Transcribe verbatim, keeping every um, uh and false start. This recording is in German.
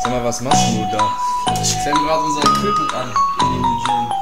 Sag mal, was machst du da? Ich klemme gerade unser Equipment an in dem Gym.